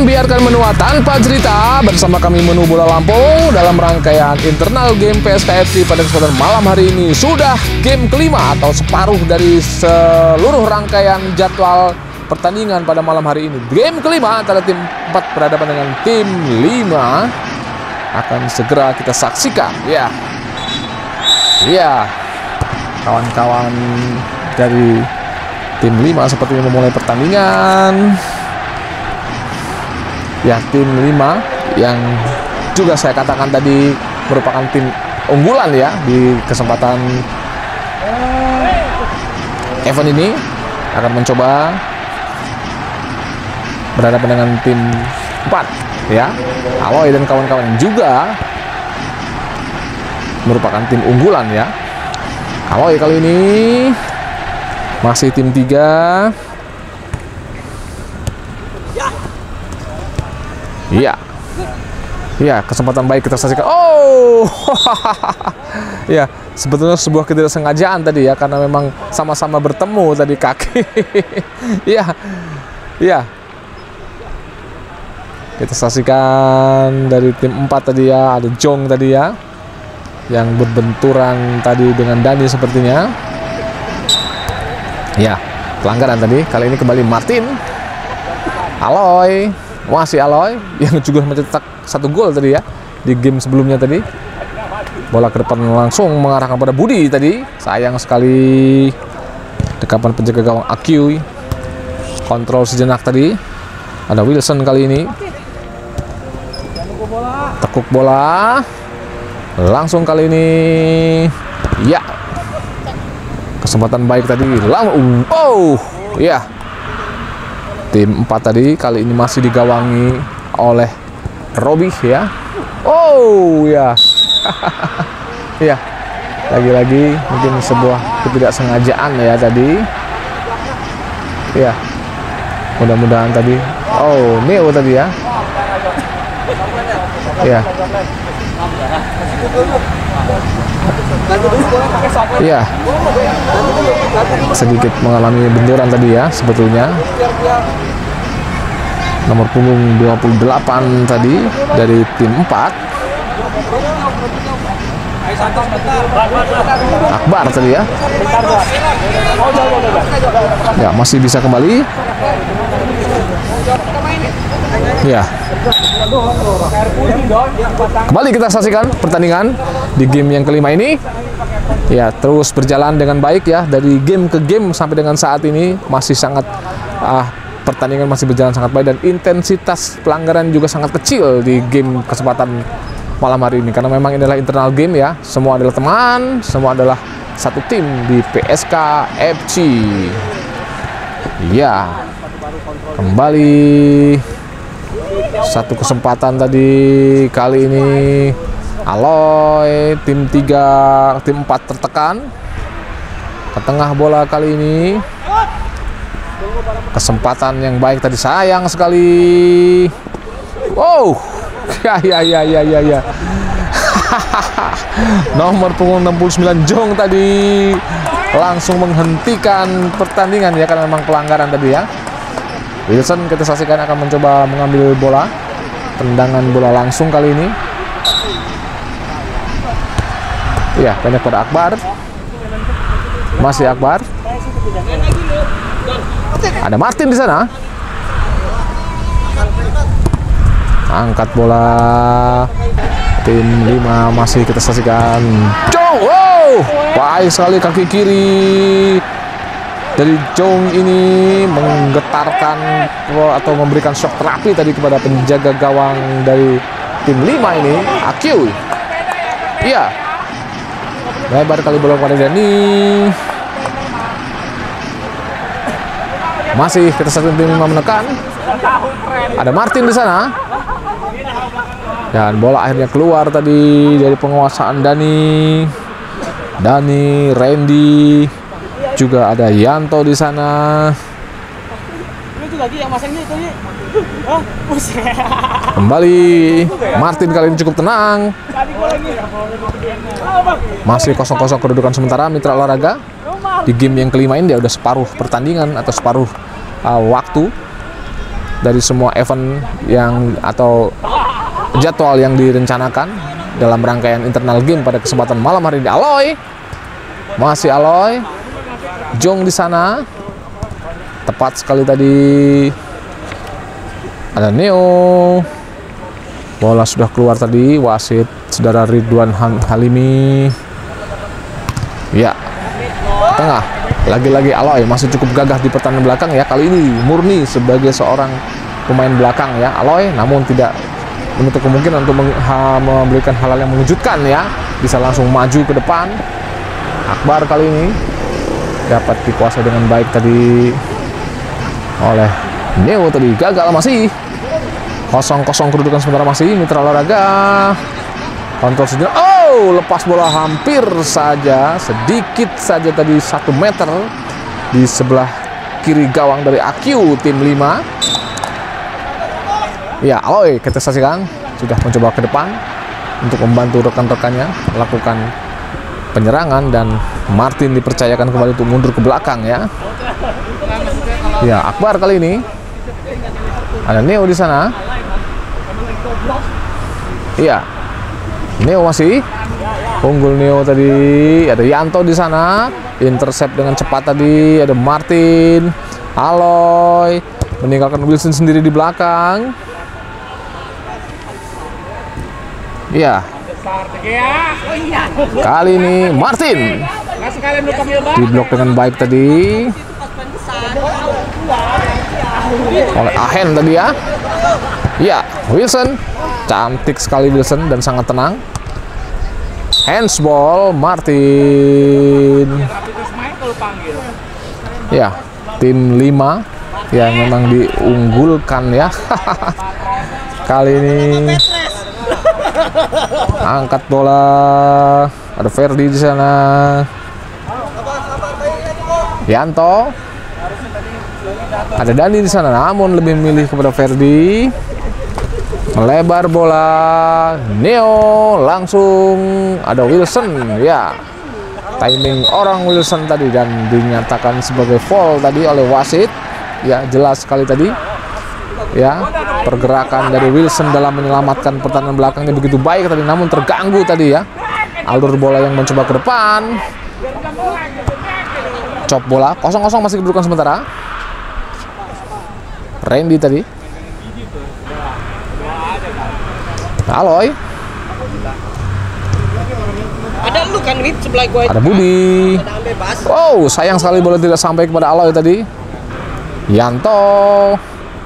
Membiarkan menua tanpa cerita bersama kami Menu Bola Lampung dalam rangkaian internal game PSKFC pada kesempatan malam hari ini. Sudah game kelima atau separuh dari seluruh rangkaian jadwal pertandingan pada malam hari ini. Game kelima antara tim 4 berhadapan dengan tim 5 akan segera kita saksikan. Ya, kawan-kawan dari tim 5 sepertinya memulai pertandingan. Ya, tim 5 yang juga saya katakan tadi merupakan tim unggulan ya di kesempatan event ini, akan mencoba berhadapan dengan tim 4 ya. Aloy dan kawan-kawan juga merupakan tim unggulan ya. Aloy kali ini masih tim 3. Iya, kesempatan baik kita saksikan. Oh, ya, sebetulnya sebuah ketidaksengajaan tadi ya, karena memang sama-sama bertemu tadi kaki. Iya. Kita saksikan dari tim 4 tadi ya, ada Jong tadi ya, yang berbenturan tadi dengan Dani sepertinya. Ya, pelanggaran tadi. Kali ini kembali Martin. Aloy. Masih Aloy yang juga mencetak 1 gol tadi ya di game sebelumnya tadi. Bola ke depan langsung mengarahkan pada Budi tadi. Sayang sekali dekapan penjaga gawang Akyu. Kontrol sejenak tadi. Ada Wilson kali ini. Tekuk bola. Langsung kali ini. Ya. Kesempatan baik tadi. Ya. Tim 4 tadi kali ini masih digawangi oleh Robi ya. Ya. Ya. Lagi-lagi mungkin sebuah ketidaksengajaan ya tadi. Ya. Mudah-mudahan tadi. Neo tadi ya. Ya. Ya. Sedikit mengalami benturan tadi ya sebetulnya. Nomor punggung 28 tadi dari tim 4. Akbar tadi ya. Ya, masih bisa kembali. Ya. Kembali kita saksikan pertandingan di game yang kelima ini. Ya, terus berjalan dengan baik ya, dari game ke game sampai dengan saat ini masih sangat pertandingan masih berjalan sangat baik, dan intensitas pelanggaran juga sangat kecil di game kesempatan malam hari ini, karena memang inilah internal game ya. Semua adalah teman, semua adalah satu tim di PSKFC. Ya, kembali satu kesempatan tadi kali ini Aloy tim 3, tim 4 tertekan ke tengah bola kali ini. Kesempatan yang baik tadi, sayang sekali. Ya. Nomor punggung 69 Jong tadi langsung menghentikan pertandingan ya, karena memang pelanggaran tadi ya. Wilson kita saksikan akan mencoba mengambil bola. Tendangan bola langsung kali ini. Ya, pendek pada Akbar. Masih Akbar. Ada Martin di sana. Angkat bola. Tim 5 masih kita saksikan. Jong, baik sekali kaki kiri dari Jong ini menggetarkan atau memberikan shock terapi tadi kepada penjaga gawang dari tim 5 ini, Akyu. Iya. Lebar kali bola kepada Dani. Masih kita satu tim 5 menekan. Ada Martin di sana. Dan bola akhirnya keluar tadi dari penguasaan Dani, Randy, juga ada Yanto di sana. Kembali Martin kali ini cukup tenang. Masih 0-0 kedudukan sementara Mitra Olahraga. Di game yang kelima ini dia udah separuh pertandingan atau separuh waktu. dari semua event yang atau jadwal yang direncanakan dalam rangkaian internal game pada kesempatan malam hari ini. Aloy, masih Aloy, Jong di sana, tepat sekali tadi. Ada Neo, bola sudah keluar tadi. Wasit saudara Ridwan Halimi. Ya, tengah. Lagi-lagi Aloy masih cukup gagah di pertahanan belakang ya. Kali ini murni sebagai seorang pemain belakang ya Aloy, namun tidak menutup kemungkinan untuk memberikan hal-hal yang mengejutkan ya. Bisa langsung maju ke depan. Akbar kali ini dapat dikuasai dengan baik tadi oleh Neo tadi. Gagal masih. 0-0 kedudukan sementara masih. Mitra Olahraga kontrol sejenak. Oh, lepas bola hampir saja, sedikit saja tadi 1 meter di sebelah kiri gawang dari AQ tim 5. Ya, Aloy kita saksikan sudah mencoba ke depan untuk membantu rekan-rekannya melakukan penyerangan, dan Martin dipercayakan kembali untuk mundur ke belakang ya. Ya, Akbar kali ini. Ada Neo di sana. Iya. Neo masih unggul Neo tadi. Ada Yanto di sana, intercept dengan cepat tadi. Ada Martin, Aloy meninggalkan Wilson sendiri di belakang. Iya. Kali ini Martin diblok dengan baik tadi oleh Ahen tadi ya. Iya, Wilson cantik sekali Wilson dan sangat tenang. Handsball Martin. Ya, tim 5 yang memang diunggulkan ya. Kali ini angkat bola. Ada Ferdi di sana. Yanto. Ada Dani di sana, namun lebih memilih kepada Ferdi. Melebar bola, Neo langsung ada Wilson ya. Timing orang Wilson tadi dan dinyatakan sebagai foul tadi oleh wasit. Ya, jelas sekali tadi. Ya, pergerakan dari Wilson dalam menyelamatkan pertahanan belakangnya begitu baik tadi, namun terganggu tadi ya. Alur bola yang mencoba ke depan. Chop bola, 0-0 masih kedudukan sementara. Randy tadi. Aloy. Ada lu kan Wid sebelah gue. Ada Budi. Oh, sayang sekali bola tidak sampai kepada Aloy tadi. Yanto.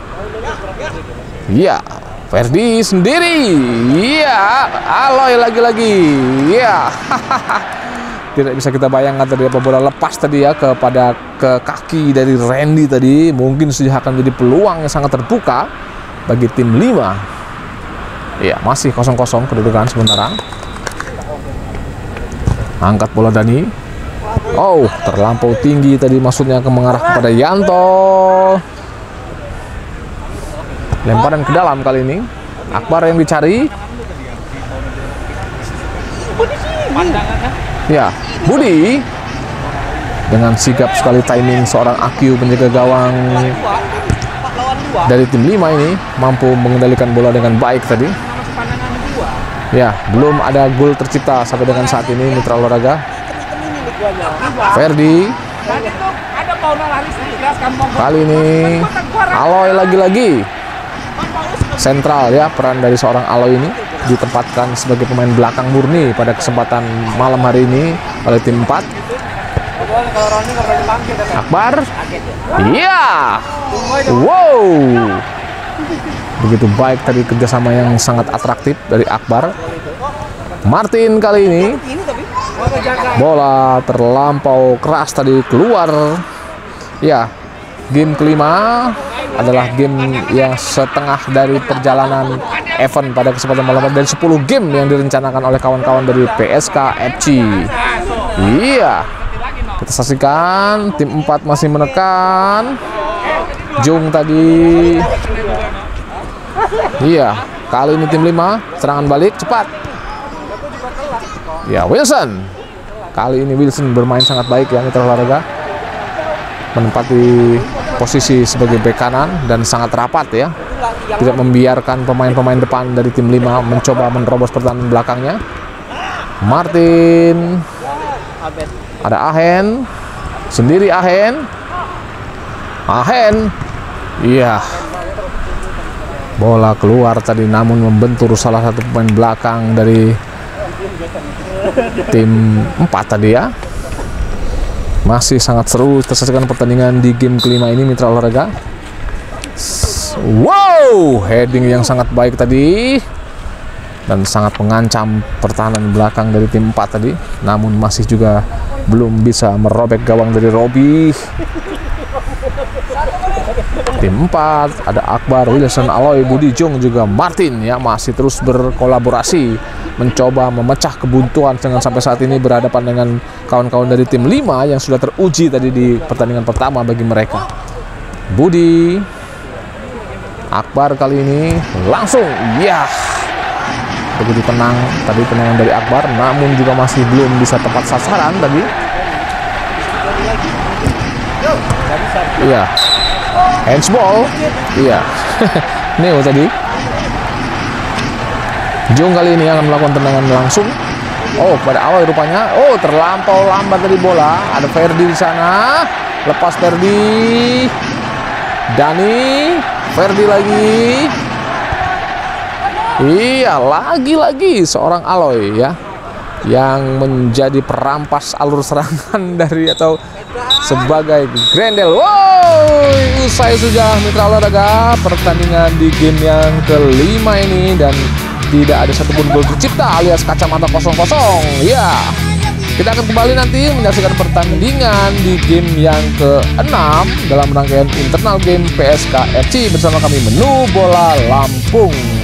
Iya, Ferdi sendiri. Iya, Aloy lagi-lagi. Iya. Tidak bisa kita bayangkan tadi apa bola lepas tadi ya ke kaki dari Randy tadi. Mungkin sudah akan jadi peluang yang sangat terbuka bagi tim 5. Iya, masih 0-0 kedudukan sementara. Angkat bola Dani. Oh, terlampau tinggi tadi, maksudnya mengarah kepada Yanto. Lemparan ke dalam kali ini. Akbar yang dicari. Ya, Budi. Dengan sigap sekali timing seorang AQ penjaga gawang dari tim 5 ini mampu mengendalikan bola dengan baik tadi. Ya, belum ada gol tercipta sampai dengan saat ini Mitra Olahraga. Ferdi. Kali ini Aloy lagi-lagi. Sentral ya, peran dari seorang Aloy ini ditempatkan sebagai pemain belakang murni pada kesempatan malam hari ini oleh tim 4. Akbar. Iya. Wow. Begitu baik tadi kerjasama yang sangat atraktif dari Akbar. Martin kali ini. Bola terlampau keras tadi keluar. Ya, game kelima adalah game yang setengah dari perjalanan event pada kesempatan malam dari 10 game yang direncanakan oleh kawan-kawan dari PSK FC. Iya, kita saksikan tim 4 masih menekan. Jung tadi. Iya, kali ini tim 5 serangan balik cepat. Ya, Wilson. Kali ini Wilson bermain sangat baik ya Mitra Olahraga. Menempati posisi sebagai bek kanan dan sangat rapat ya. Tidak membiarkan pemain-pemain depan dari tim 5 mencoba menerobos pertahanan belakangnya. Martin. Ada Ahen. Sendiri Ahen. Iya. Bola keluar tadi namun membentur salah satu pemain belakang dari tim 4 tadi ya. Masih sangat seru tersaksikan pertandingan di game kelima ini mitra olahraga. Wow, heading yang sangat baik tadi dan sangat mengancam pertahanan belakang dari tim 4 tadi. Namun masih juga belum bisa merobek gawang dari Robi. Tim 4 ada Akbar, Wilson, Aloy, Budi Jung juga Martin ya, masih terus berkolaborasi mencoba memecah kebuntuan dengan sampai saat ini berhadapan dengan kawan-kawan dari tim 5 yang sudah teruji tadi di pertandingan pertama bagi mereka. Budi, Akbar kali ini langsung ya, begitu tenang tadi tenangan dari Akbar, namun juga masih belum bisa tepat sasaran tadi. Iya. Handsball, iya. Neo tadi. Jung kali ini akan melakukan tendangan langsung. Oh, pada awal rupanya. Oh, terlampau lambat dari bola. Ada Ferdi di sana. Lepas Ferdi. Dani. Ferdi lagi. Iya, lagi-lagi seorang Aloy ya, yang menjadi perampas alur serangan dari atau sebagai Grendel. Wow, usai sudah mitra olahraga pertandingan di game yang kelima ini dan tidak ada satupun gol tercipta alias kacamata kosong-kosong. Ya, kita akan kembali nanti menyaksikan pertandingan di game yang ke-6 dalam rangkaian internal game PSK FC bersama kami Menu Bola Lampung.